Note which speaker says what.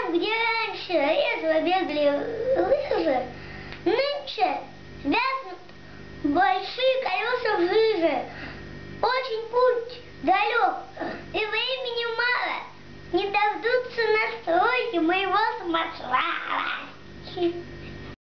Speaker 1: Там, где раньше резво бегали лыжи, нынче вязнут большие колеса в жиже. Очень путь далек, и времени мало. Не дождутся настройки моего самосвала.